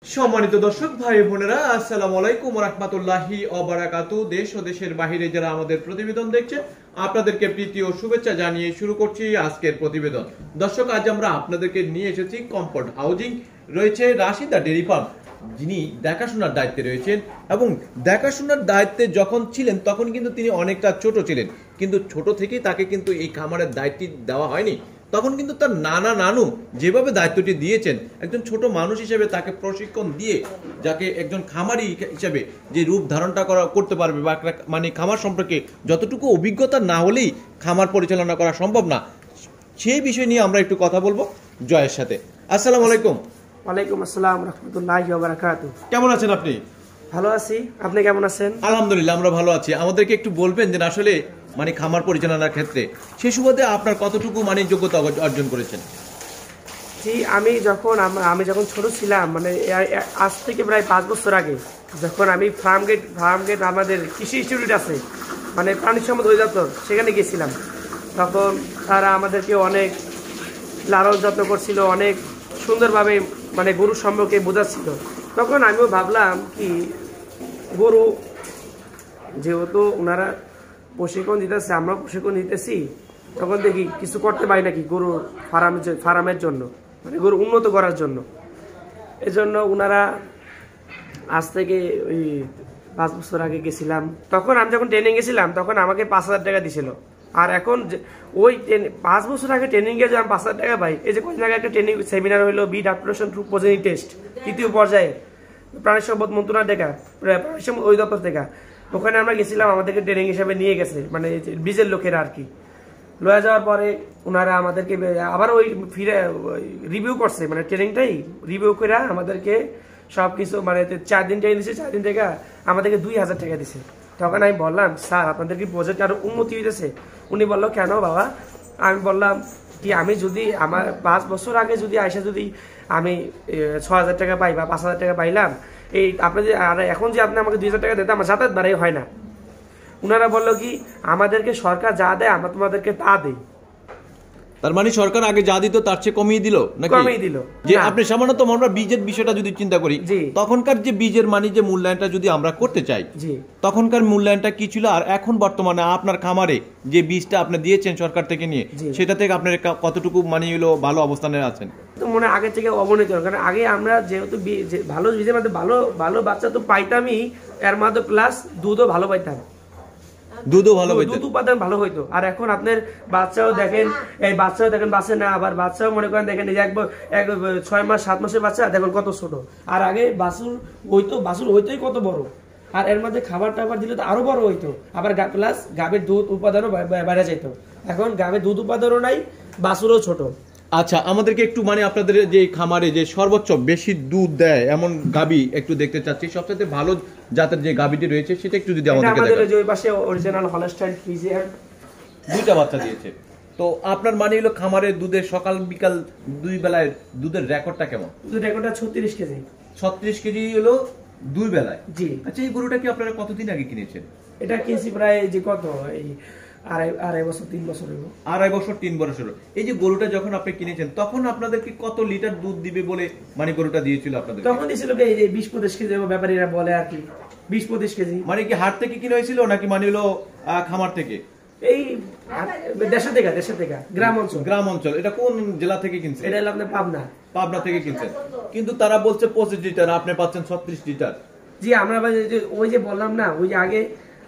সম্মানিত দর্শক ভাই বোনেরা, আসসালামু আলাইকুম ওয়া রাহমাতুল্লাহি ওয়া বারাকাতুহু। দেশ ও দেশের বাইরে যারা আমাদের প্রতিবেদন দেখছেন, আপনাদেরকে প্রীতি ও শুভেচ্ছা জানিয়ে শুরু করছি আজকের প্রতিবেদন। দর্শক, আজ আমরা আপনাদেরকে নিয়ে এসেছি কমফোর্ট হাউজিং। রয়েছে রাশিদা ডেইরি ফার্ম, যিনি দেখাশোনার দায়িত্বে রয়েছেন এবং দেখাশোনার দায়িত্বে যখন ছিলেন তখন কিন্তু তিনি অনেকটা ছোট ছিলেন, কিন্তু ছোট থেকেই তাকে কিন্তু এই খামারের দায়িত্ব দেওয়া হয়নি। তখন কিন্তু তার নানু যেভাবে দায়িত্বটি দিয়েছেন, একজন ছোট মানুষ হিসেবে তাকে প্রশিক্ষণ দিয়ে যাকে একজন খামারি হিসেবে যে রূপ ধারণটা করতে পারবে বা মানে খামার সম্পর্কে যতটুকু অভিজ্ঞতা না হলেই খামার পরিচালনা করা সম্ভব না, সেই বিষয় নিয়ে আমরা একটু কথা বলবো জয়ের সাথে। আসসালামু আলাইকুম। ওয়ালাইকুম আসসালাম রাহমাতুল্লাহি ওয়া বারাকাতুহু। কেমন আছেন আপনি? ভালো আছি, আপনি কেমন আছেন? আলহামদুলিল্লাহ, আমরা ভালো আছি। আমাদেরকে একটু বলবেন যে আসলে মানে খামার পরিচালনার ক্ষেত্রে সে সুবাদে আপনার কতটুকু মানে যোগ্যতা অর্জন করেছেন? জি, আমি যখন ছোট ছিলাম, মানে আজ থেকে প্রায় 5 বছর আগে, যখন আমি ফার্ম গেট আমাদের কৃষি ইনস্টিটিউট আছে, মানে প্রাণী সম্পদ অধিদপ্তর, সেখানে গেছিলাম। তখন তারা আমাদেরকে অনেক লালন যত্ন করছিল, অনেক সুন্দরভাবে মানে গরু সম্পর্কে বোঝাচ্ছিল। তখন আমিও ভাবলাম কি, গরু যেহেতু ওনারা প্রশিক্ষণ দিতেছে, আমরা প্রশিক্ষণ দিতেছি, তখন দেখি কিছু করতে পারি নাকি গরু ফার্মের জন্য, মানে গরু উন্নত করার জন্য। এজন্য ওনারা আজ থেকে ওই 5 বছর আগে গেছিলাম। তখন আমি যখন ট্রেনিং গেছিলাম তখন আমাকে 5,000 টাকা দিছিল। আর এখন ওই 5 বছর আগে ট্রেনিংয়ে যে আমি 5,000 টাকা পাই, এই যে কয়েকদিন আগে একটা ট্রেনিং সেমিনার হলো, breed application through progeny test 3য় পর্যায়ে, প্রাণী সম্পদ মন্ত্রণালয় থেকে, প্রাণী সম্পদ অধিদপ্তর থেকে, ওখানে আমরা গেছিলাম, আমাদেরকে ট্রেনিং হিসাবে নিয়ে গেছে, মানে বীজের লোকেরা আর কি। লয়ে যাওয়ার পরে ওনারা আমাদেরকে আবার ওই ফিরে রিভিউ করছে, মানে ট্রেনিংটাই রিভিউ করে আমাদেরকে সব কিছু, মানে 4 দিন ট্রেনিং দিচ্ছে, 4 দিন থেকে আমাদেরকে 2,000 টাকা দিছে। তখন আমি বললাম, স্যার আপনাদের কি প্রজেক্ট আরো উন্নতি হইতেছে? উনি বললো, কেন বাবা? আমি বললাম কি, আমি যদি আমার 5 বছর আগে যদি আইসা যদি আমি 6,000 টাকা পাই বা 5,000 টাকা পাইলাম, এই আপনি যে আর এখন যে আপনি আমাকে 2,000 টাকা দিতে, আমার যাতায়াত বাড়াই হয় না। ওনারা বললো কি, আমাদেরকে সরকার যা দেয় আমরা তোমাদেরকে তা দেই। তার মানে সরকার আগে যা দিত তার চেয়ে কমিয়ে দিল নাকি? কমিয়ে দিল। যে আপনি সামান্যত আমরা বীজের বিষয়টা যদি চিন্তা করি, তখনকার যে বীজের মানে যে মূল্যায়নটা যদি আমরা করতে চাই, তখনকার মূল্যায়নটা কি ছিল, আর এখন বর্তমানে আপনার খামারে যে বীজটা আপনি দিয়েছেন সরকার থেকে নিয়ে, সেটা থেকে আপনার কতটুকু মানে হলো ভালো অবস্থানে আছেন? তো মনে আগে থেকে অবনতি, কারণ আগে আমরা যেহেতু ভালো বীজের মধ্যে ভালো বাচ্চা তো পাইতামই, এর মধ্যে প্লাস দুধও ভালো পাইতাম, দুধ উৎপাদন ভালো হইতো। আর এখন আপনার বাচ্চাও দেখেন বাচ্চা না, আবার বাচ্চাও মনে করেন দেখেন 6 মাস 7 মাসের বাচ্চা দেখেন কত ছোট। আর আগে বাছুর হইতোই কত বড়, আর এর মধ্যে খাবার টাবার দিলে তো আরো বড় হইতো, আবার প্লাস গাভীর দুধ উৎপাদনও বেড়ে যেত। এখন গাভীর দুধ উৎপাদনও নাই, বাছুরও ছোট। আচ্ছা, আমাদেরকে একটু মানে আপনাদের যে খামারে যে সর্বোচ্চ বেশি দুধ দেয় এমন গাভী একটু দেখতে চাচ্ছি। সবচেয়ে ভালো জাতের যে গাভীটি রয়েছে সেটা একটু যদি আমাদেরকে দেখান। আমাদের ওই পাশে অরিজিনাল হলস্টাইন ফ্রিজিয়ান, 2টা বাচ্চা দিয়েছে। তো আপনার মানে হলো খামারে দুধের সকাল বিকাল 2 বেলায় দুধের রেকর্ডটা কেমন? দুধের রেকর্ডটা 36 কেজি। 36 কেজি হলো 2 বেলায়? জি। আচ্ছা, এই গরুটা কি আপনারা কতদিন আগে কিনেছেন? এটা কিনছি প্রায় যে কত এই আড়াই বছর 3 বছর হলো। 2.5 বছর 3 বছর হলো। এই যে গরুটা যখন আপনি কিনেছেন তখন আপনাদেরকে কত লিটার দুধ দিবে বলে মানে গরুটা দিয়েছিল আপনাদের? তখন দিয়েছিল এই যে 20-25 কেজি, ব্যাপারীরা বলে আর কি, 20-25 কেজি। মানে কি হাট থেকে কিনে হয়েছিল নাকি মানে হলো খামার থেকে? এই দেশে থেকে গ্রাম অঞ্চল। এটা কোন জেলা থেকে কিনছেন? এটা হলো আপনার পাবনা থেকে কিনছেন, কিন্তু তারা বলছে 25 লিটার, আপনি পাচ্ছেন 36 লিটার। জি, আমরা ওই যে বললাম না, ওই আগে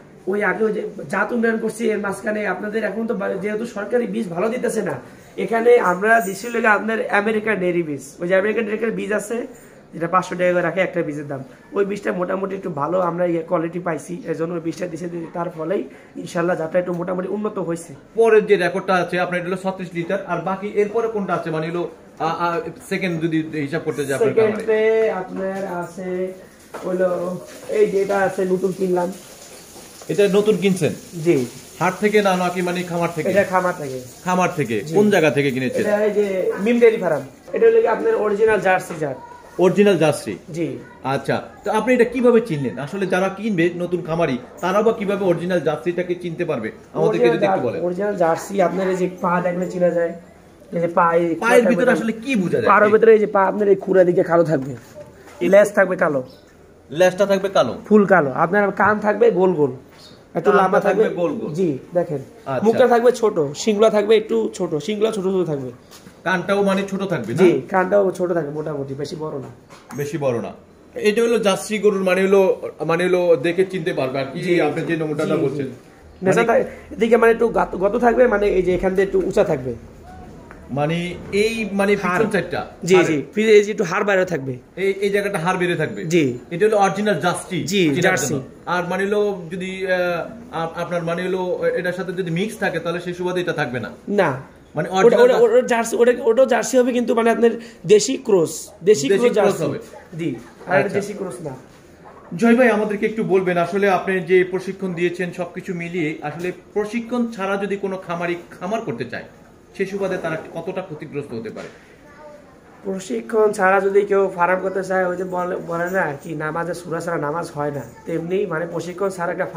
যে জাত উন্নয়ন করছি, এর মাঝখানে আপনাদের এখন তো যেহেতু সরকারি বীজ ভালো দিতেছে না, এখানে আমরা দিচ্ছিল আপনার আমেরিকান ডেয়ারি বীজ। ওই যে আমেরিকান ডেয়ারি বীজ আছে, যেটা 500 টাকা করে রাখে একটা বীজের দাম, ওই বীজটা মোটামুটি একটু ভালো আমরা কোয়ালিটি পাইছি, এই জন্য ওই বীজটা দিচ্ছে। তার ফলেই ইনশাল্লাহ যাটা একটু মোটামুটি উন্নত হয়েছে। পরের যে রেকর্ডটা আছে আপনার হলো 36 লিটার, আর বাকি এরপরে কোনটা আছে মানে হলো সেকেন্ড যদি হিসাব করতে যাই আপনার আছে হলো এই যেটা আছে নতুন কিনলাম। এটা নতুন কিনছেন? জি। হাট থেকে না নাকি মানে খামার থেকে? এটা খামার থেকে। কোন জায়গা থেকে কিনেছেন? এটা এই যে মিম ডেয়ারি ফার্ম। এটা হলো আপনার অরিজিনাল জার্সি জাত। Original jersey? জি। আচ্ছা, তো আপনি এটা কিভাবে চিনলেন? আসলে যারা কিনবে নতুন খামারি, তারা বা কিভাবে অরিজিনাল জার্সিটাকে চিনতে পারবে আমাদেরকে যদি একটু বলেন। অরিজিনাল জার্সি আপনার এই যে পা দেখলে চেনা যায়, এই যে পায়ের ভিতরে আসলে কি বোঝা যায়? পায়ের ভিতরে এই যে পা আপনার এই খুরা দিকে কালো থাকবে, লেজ থাকবে কালো, লেজটা থাকবে কালো, ফুল কালো। আপনার কান থাকবে গোল গোল, একটু লম্বা থাকবে গোল গোল। জি দেখেন, আচ্ছা। মুখটা থাকবে ছোট, শিংগুলা থাকবে একটু ছোট, শিংগুলা ছোট ছোট থাকবে। কানটাও মানে ছোট থাকবে না? জি, কানটাও ছোট থাকবে মোটামুটি, বেশি বড় না। বেশি বড় না। এটা হলো জার্সি গরুর মানে হলো দেখে চিনতে পারবে আর কি, আপনি যে নমুনাটা বলছেন। এদিকে মানে একটু গত থাকবে, মানে এই যে এখান দিয়ে একটু উঁচা থাকবে, মানে এই মানে পিছন সাইডটা। জি জি, এই যে একটু হাড় বাইরে থাকবে, এই জায়গাটা হাড় বেড়ে থাকবে। জি, এটা হলো অরিজিনাল জার্সি। জি, জার্সি। আর মানে হলো যদি আপনার মানে হলো এটার সাথে যদি মিক্স থাকে তাহলে সেই সুবাদে এটা থাকবে না। না, মানে জার্সি, ওটাও জার্সি হবে, কিন্তু মানে আপনার দেশি ক্রস, দেশি ক্রস হবে। জি, আর দেশি ক্রস না। জয় ভাই, আমাদেরকে একটু বলবেন আসলে আপনি যে প্রশিক্ষণ দিয়েছেন সবকিছু মিলিয়ে আসলে প্রশিক্ষণ ছাড়া যদি কোনো খামারি খামার করতে চায় সেই সুবাদে তারা কতটা ক্ষতিগ্রস্ত হতে পারে? প্রশিক্ষণ ছাড়া যদি কেউ ফার্ম করতে চায়, ওই যে বলে না কি নামাজে সূরা ছাড়া নামাজ হয় না, তেমনি মানে প্রশিক্ষণ ছাড়া একটা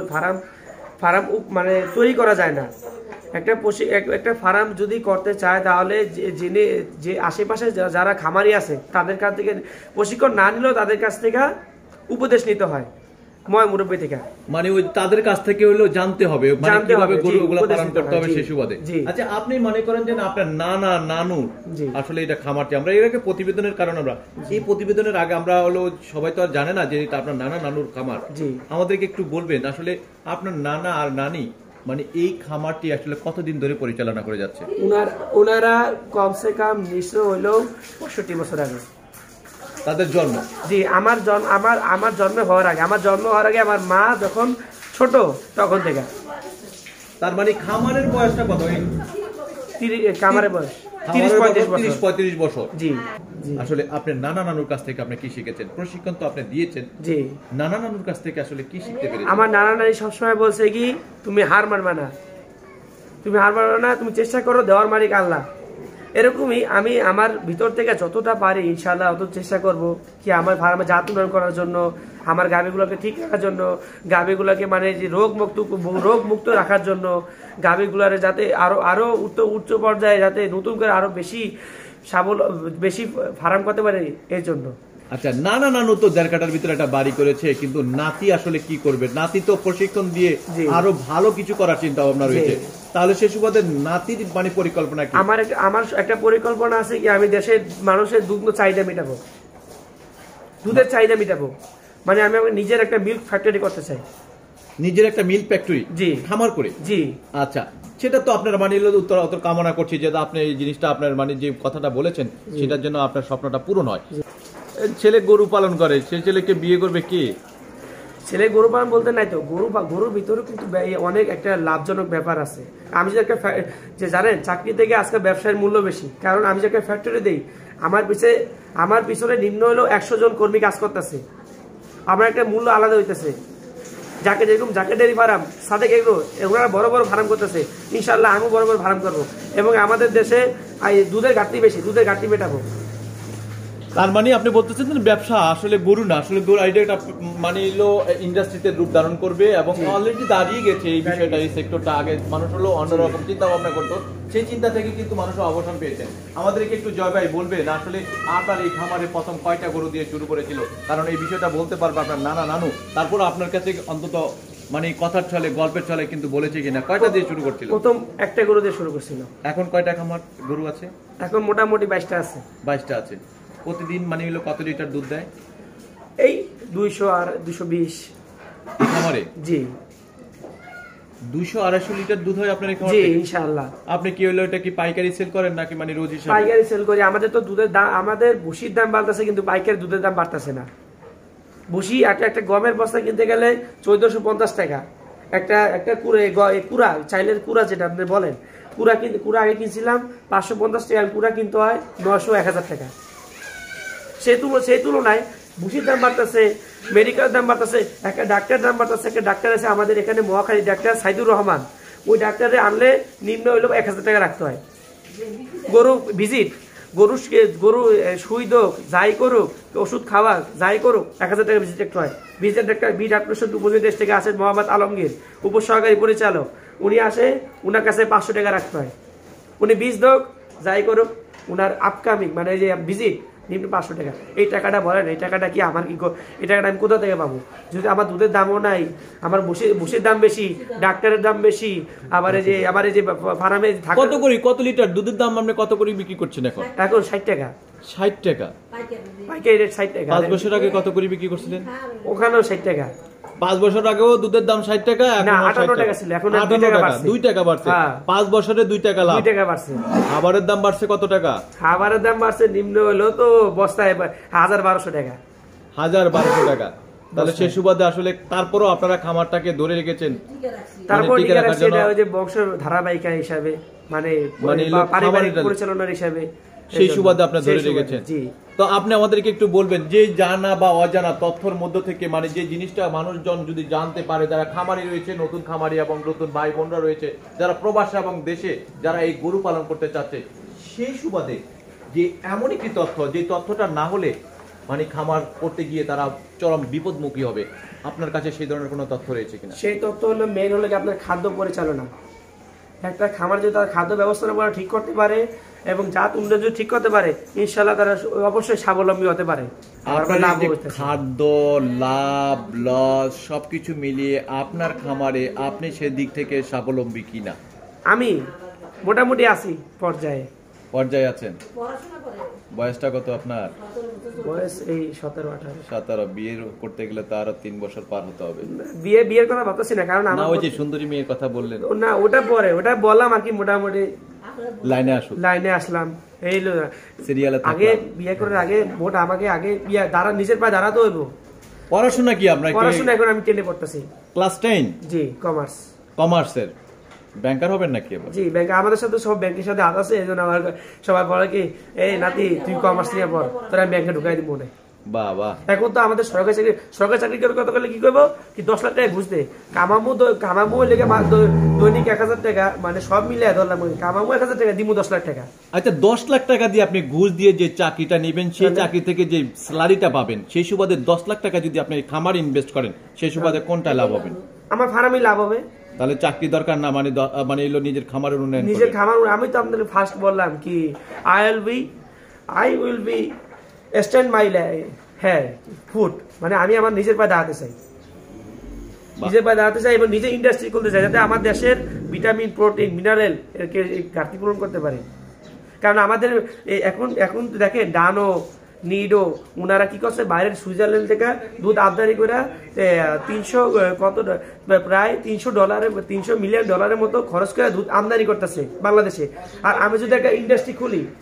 ফার্ম মানে তৈরি করা যায় না। একটা ফার্ম যদি করতে চায় তাহলে যে আশেপাশে যারা খামারি আছে তাদের কাছ থেকে প্রশিক্ষণ না নিলেও তাদের কাছ থেকে উপদেশ নিতে হয়, মুরব্বী থেকে। মানে ওই তাদের কাছ থেকে হলো জানতে হবে মানে কিভাবে গরুগুলো পালন করতে হবে সেই সুবাদে। আচ্ছা, আপনি মনে করেন যে আপনার নানা নানু আসলে এটা খামারটি, আমরা এর আগে প্রতিবেদনের কারণে আমরা এই প্রতিবেদনের আগে আমরা হলো সবাই তো আর জানে না যে এটা আপনার নানা নানুর খামার। আমাদেরকে একটু বলবেন আসলে আপনার নানা আর নানি মানে এই খামারটি আসলে কতদিন ধরে পরিচালনা করে যাচ্ছে? ওনারা কমসে কম নিশ্চয় হইলেও 65 বছর আগে তাদের জন্ম। জি, আমার জন্ম হওয়ার আগে আমার মা যখন ছোট তখন থেকে। তার মানে খামারের বয়সটা কত? খামারের বয়স 30-35 বছর। জি, আসলে আপনার নানা নানুর কাছ থেকে আপনি কি শিখেছেন? প্রশিক্ষণ তো আপনি দিয়েছেন, জি, নানা নানুর কাছ থেকে আসলে কি শিখতে পেরেছেন? আমার নানা নানি সবসময় বলছে কি, তুমি হার মারবা না, তুমি চেষ্টা করো, দেওয়ার মালিক আল্লাহ। এরকমই আমি আমার ভিতর থেকে যতটা পারি ইনশাআল্লাহ অত চেষ্টা করব কি আমার ফার্মে জাত উন্নয়ন করার জন্য, আমার গাভীগুলোকে ঠিক রাখার জন্য, গাভীগুলোকে মানে যে রোগ মুক্ত রাখার জন্য, গাভীগুলোর যাতে আরো উচ্চ পর্যায়ে যাতে নতুন করে আরো বেশি ফার্ম করতে পারে এর জন্য। আচ্ছা, নানা নানু তো দেড় কাটার ভিতরে একটা বাড়ি করেছে, কিন্তু নাতি আসলে কি করবে? নাতি তো প্রশিক্ষণ দিয়ে আরো ভালো কিছু করার চিন্তা ভাবনা রয়েছে, তাহলে সে সুবাদে নাতির মানে পরিকল্পনা কি? আমার একটা পরিকল্পনা আছে কি, আমি দেশের মানুষের দুধের চাহিদা মেটাবো, মানে আমি নিজের একটা মিল্ক ফ্যাক্টরি করতে চাই। নিজের একটা মিল্ক ফ্যাক্টরি? জি, খামার করে। জি, আচ্ছা, সেটা তো আপনার মানে উত্তর কামনা করছি যে আপনি এই জিনিসটা আপনার মানে যে কথাটা বলেছেন সেটার জন্য আপনার স্বপ্নটা পূরণ হয়। ছেলে গরু পালন করে, সেই ছেলেকে বিয়ে করবে কে? ছেলে গরু পালন বলতে নাই তো, গরুর ভিতরে কিন্তু অনেক একটা লাভজনক ব্যাপার আছে। আমি যে জানেন চাকরি থেকে আজকে ব্যবসায়ের মূল্য বেশি, কারণ আমি যে একটা ফ্যাক্টরি দেই, আমার পিছনে নিম্ন হলেও 100 জন কর্মী কাজ করতেছে, আমার একটা মূল্য আলাদা হইতেছে। যাকে ডেয়ারি ফার্ম, সাদেক এগুলো বড় বড় ফার্ম করতেছে, ইনশাল্লাহ আমিও বড় বড় ফার্ম করবো, এবং আমাদের দেশে দুধের ঘাটতি বেশি, দুধের ঘাটতি মেটাবো। তার মানে আপনি বলতেছেন ব্যবসা আসলে গরু না, আসলে গরু আইডিয়াটা মানে হলো ইন্ডাস্ট্রিতে রূপ ধারণ করবে, এবং অলরেডি দাঁড়িয়ে গেছে এই বিষয়টা, এই সেক্টরটা। আগে মানুষ হলো অন্যরকম চিন্তা ভাবনা করতো, সেই চিন্তা থেকে কিন্তু মানুষ অবসান পেয়েছেন। আমাদেরকে একটু জয় ভাই বলবেন আসলে আপনার এই খামারে প্রথম কয়টা গরু দিয়ে শুরু করেছিল? কারণ এই বিষয়টা বলতে পারবে আপনার নানা নানু, তারপর আপনার কাছে অন্তত মানে কথার ছলে গল্পের ছলে কিন্তু বলেছে কিনা কয়টা দিয়ে শুরু করছিল? প্রথম একটা গরু দিয়ে শুরু করছিল। এখন কয়টা খামার গরু আছে? এখন মোটামুটি 22টা আছে। 22টা আছে। প্রতিদিন মানে হলো কত লিটার দুধ দেয়? এই 200 আর 220 খামারে। জি, 200-250 লিটার দুধ হয় আপনার এখানে? জি, ইনশাআল্লাহ। আপনি কি হলো এটা কি পাইকারি সেল করেন নাকি মানে রোজ হিসাবে? পাইকারি সেল করি। আমাদের তো দুধের দাম, আমাদের ভুসির দাম বাড়তেছে, কিন্তু পাইকারি দুধের দাম বাড়তেছে না। ভুসি একটা গমের বস্তা কিনতে গেলে 1450 টাকা, একটা কুড়া চাইলের কুড়া যেটা আপনি বলেন, কুড়া আগে কিনছিলাম 550 টাকা, কুড়া কিনতে হয় 900-1000 টাকা। সেই তুলনায় ভুসির দাম বাড়তেছে, মেডিকেলের দাম বাড়তেছে, একটা ডাক্তারের দাম বাড়তেছে। একটা ডাক্তার আছে আমাদের এখানে মহাখালী, ডাক্তার সাইদুর রহমান, ওই ডাক্তারে আনলে নিম্ন হইলেও 1000 টাকা রাখতে হয়। গরু ভিজিট, গরু সুই দোক যাই করুক, ওষুধ খাওয়া যাই করুক, 1000 টাকা ভিজিট রাখতে হয়। ভিজিট ডাক্তার উপনির্দেশ থেকে আসেন মোহাম্মদ আলমগীর, উপসহকারী পরিচালক, উনি আসে, উনার কাছে 500 টাকা রাখতে হয়। উনি বীজ দোক যাই করুক, উনার আপকামিং মানে যে ভিজিট নিম্ন 500 টাকা। এই টাকাটা বলেন, এই টাকাটা কি আমার এই টাকাটা আমি কোথা থেকে পাবো? যদি আমার দুধের দামও নাই, আমার বসির দাম বেশি, ডাক্তারের দাম বেশি, আবার এই যে ফার্মে কত লিটার দুধের দাম আপনি কত করে বিক্রি করছেন এখন? এখন 60 টাকা। 60 টাকা পাইকারি রেট 60 টাকা। 5 বছর আগে কত করে বিক্রি করছিলেন? ওখানেও 60 টাকা। 5 বছর আগেও দুধের দাম 60 টাকা, না এখন 58 টাকা ছিল, এখন 2 টাকা বাড়ছে। 2 টাকা বাড়ছে। 5 বছরে 2 টাকা লাভ। 2 টাকা বাড়ছে। খাবারের দাম বাড়ছে কত টাকা? খাবারের দাম বাড়ছে নিম্ন হলো তো বস্তায় 1200 টাকা। 1200 টাকা। তাহলে সেই সুবাদে আসলে তারপরও আপনারা খামারটাকে ধরে রেখেছেন, তারপর টিকে রাখার জন্য, ওই যে বংশ ধারাবাহিকা হিসাবে, মানে পারিবারিক পরিচালনার হিসাবে, সেই সুবাদে আপনারা ধরে রেখেছেন। তো আপনি আমাদেরকে একটু বলবেন যে জানা বা অজানা তথ্যের মধ্য থেকে, মানে যে জিনিসটা মানুষজন যদি জানতে পারে, যারা খামারি রয়েছে, নতুন খামারি এবং নতুন ভাই বোনরা রয়েছে, যারা প্রবাসে এবং দেশে যারা এই গরু পালন করতে চাচ্ছে, সেই সুবাদে যে এমন একটি তথ্য, যে তথ্যটা না হলে মানে খামার করতে গিয়ে তারা চরম বিপদমুখী হবে, আপনার কাছে সেই ধরনের কোনো তথ্য রয়েছে কিনা? সেই তথ্য হলো মেন হলো কি আপনার খাদ্য পরিচালনা। একটা খামার যদি তার খাদ্য ব্যবস্থাপনা ঠিক করতে পারে এবং জাত উন্নয়ন যদি ঠিক করতে পারে, ইনশাআল্লাহ তারা অবশ্যই স্বাবলম্বী হতে পারে। খাদ্য, লাভ, লস সবকিছু মিলিয়ে আপনার খামারে আপনি সেদিক থেকে স্বাবলম্বী কিনা? আমি মোটামুটি আছি পর্যায়ে আছেন। বয়সটা কত আপনার? বয়স এই 17-18। বিয়ে করতে গেলে তো আরো 3 বছর পার হতে হবে। বিয়ের কথা ভাবতেছি না, কারণ ওই যে সুন্দরী মেয়ের কথা বললেন না, ওটা পরে, ওটা বললাম আর কি, মোটামুটি লাইনে আসলাম। এই সিরিয়ালে আগে বিয়ে করার আগে আমাকে আগে নিজের পায়ে দাঁড়াতে হইব। পড়াশোনা কি আপনার? পড়াশোনা এখন আমি 10 পড়তেছি, ক্লাস 10। জি, কমার্সের ব্যাংকার হবেন নাকি? জি, ব্যাংক আমাদের সাথে সব ব্যাংকের সাথে হাত আছে, এজন্য আমার সবাই বলে কি, এই নাতি তুই কমার্স নিয়ে পড়, তোর আমি ব্যাংকে ঢুকাই দিব মনে। বাবা, এখন তো আমাদের সরকারি চাকরি করে কথা বলে কি করবো কি 10 লাখ টাকা ঘুষ দেয়। কামামু লেগে দৈনিক 1000 টাকা, মানে সব মিলে ধরলাম কামামু 1000 টাকা দিব 10 লাখ টাকা। আচ্ছা, 10 লাখ টাকা দিয়ে আপনি ঘুষ দিয়ে যে চাকরিটা নেবেন, সেই চাকরি থেকে যে স্যালারিটা পাবেন, সেই সুবাদে 10 লাখ টাকা যদি আপনি খামার ইনভেস্ট করেন, সেই সুবাদে কোনটা লাভ হবে? আমার ফার্মই লাভ হবে। তাহলে চাকরি দরকার না, মানে এলো নিজের খামারের উন্নয়ন, নিজের খামার। আমি তো আপনাদের ফার্স্ট বললাম কি, I will be stand my foot, মানে আমি আমার নিজের পায়ে দাঁড়াতে চাই এবং নিজে ইন্ডাস্ট্রি খুলতে চাই, যাতে আমার দেশের ভিটামিন, প্রোটিন, মিনারেল এর ঘাটতি পূরণ করতে পারে। কারণ আমাদের এখন দেখেন ডানো, নিডো, ওনারা কি করছে, বাইরের সুইজারল্যান্ড থেকে দুধ আমদানি করে প্রায় $300 মিলিয়ন মতো খরচ করে দুধ আমদানি করতেছে বাংলাদেশে। আর আমি যদি একটা ইন্ডাস্ট্রি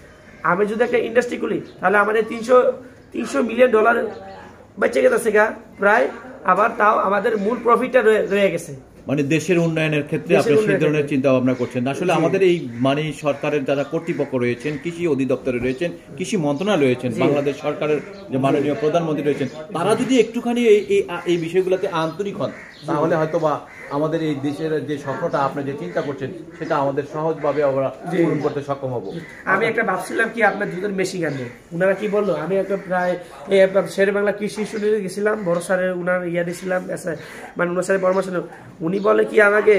খুলি, তাহলে আমাদের $300 মিলিয়ন বেঁচে গেছে প্রায়, আবার তাও আমাদের মূল প্রফিটটা রয়ে গেছে। মানে দেশের উন্নয়নের ক্ষেত্রে আপনি সেই ধরনের চিন্তা ভাবনা করছেন। আসলে আমাদের এই মানে সরকারের যারা কর্তৃপক্ষ রয়েছেন, কৃষি অধিদপ্তরে রয়েছেন, কৃষি মন্ত্রণালয় রয়েছেন, বাংলাদেশ সরকারের যে মাননীয় প্রধানমন্ত্রী রয়েছেন, তারা যদি একটুখানি এই বিষয়গুলোতে আন্তরিক হন, তাহলে হয়তো বা আমাদের এই দেশের যে স্বপ্নটা আপনি যে চিন্তা করছেন, সেটা আমাদের সহজভাবে আমরা পূরণ করতে সক্ষম হব। আমি একটা ভাবছিলাম কি, আপনার দুধের মেশিন আনবো। উনারা কি বললো, আমি একটা প্রায় শেরে বাংলা কৃষি ইনস্টিটিউটে গেছিলাম, বড় স্যারের উনার দিয়েছিলাম, মানে উনার সাথে পরামর্শ। উনি বলে কি আমাকে,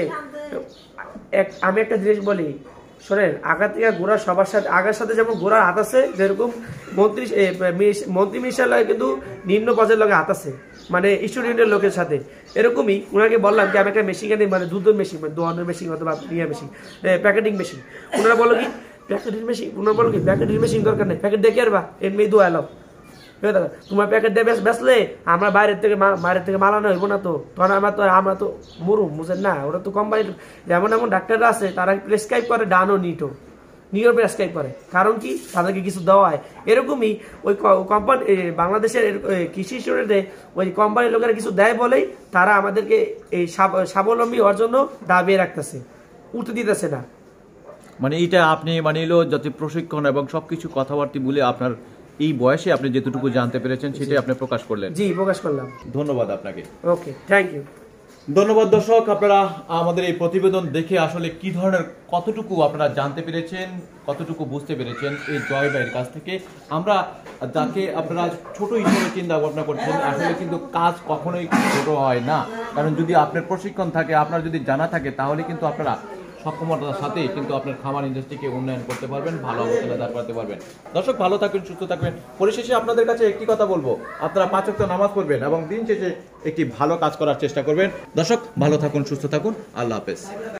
আমি একটা জিনিস বলি শোনেন, আগা থেকে গোড়া সবার সাথে, আগার সাথে যেমন গোড়ার হাত আছে, যেরকম মন্ত্রী মিনিস্টার কিন্তু নিম্ন পর্যায়ের লোকের হাত আছে, মানে স্টুডেন্টের লোকের সাথে। এরকমই ওনাকে বললাম যে আমি একটা মেশিন আনি, মানে দুধের মেশিন, মানে দোয়ানোর মেশিন অথবা মেশিন, প্যাকেটিং মেশিন। ওনারা বলো কি প্যাকেটিং মেশিন দরকার নেই, প্যাকেট দেখে আসবা, এমনি দোয়া এলো তোমার প্যাকেট দিয়ে বেসলে আমরা বাইরের থেকে মালানো হইব না, তো তখন আমরা তো মরুম, বুঝেন না? ওরা তো কোম্পানি এমন ডাক্তাররা আছে, তারা প্রেসক্রাইব করে ডানো নিও প্রেসক্রাইব করে, কারণ কি তাদেরকে কিছু দেওয়া হয়। এরকমই ওই কোম্পানি, বাংলাদেশের কৃষি স্টুডেন্টে ওই কোম্পানির লোকেরা কিছু দেয় বলেই তারা আমাদেরকে এই স্বাবলম্বী হওয়ার জন্য দাবিয়ে রাখতেছে, উঠতে দিতেছে না। মানে এটা আপনি মানে এলো যাতে প্রশিক্ষণ এবং সবকিছু কথাবার্তা বলে আপনার এই বয়সে আপনি যেটুকু জানতে পেরেছেন সেটাই আপনি প্রকাশ করলেন। জি, প্রকাশ করলাম। ধন্যবাদ আপনাকে। Okay, thank you. ধন্যবাদ। দর্শক, আপনারা আমাদের এই প্রতিবেদন দেখে আসলে কি ধরনের কতটুকু আপনারা জানতে পেরেছেন, কতটুকু বুঝতে পেরেছেন এই জয় ভাইয়ের কাছ থেকে। আমরা যাকে আপনারা ছোট হিসেবে চিন্তা ভাবনা করছেন, আসলে কিন্তু কাজ কখনোই ছোট হয় না। কারণ যদি আপনার প্রশিক্ষণ থাকে, আপনার যদি জানা থাকে, তাহলে কিন্তু আপনারা সক্ষমতার সাথেই কিন্তু আপনার খামার ইন্ডাস্ট্রিকে উন্নয়ন করতে পারবেন, ভালো অবস্থানে দাঁড় করতে পারবেন। দর্শক ভালো থাকবেন, সুস্থ থাকবেন। পরিশেষে আপনাদের কাছে একটি কথা বলবো, আপনারা 5 ওয়াক্ত নামাজ পড়বেন এবং দিন শেষে একটি ভালো কাজ করার চেষ্টা করবেন। দর্শক ভালো থাকুন, সুস্থ থাকুন, আল্লাহ হাফেজ।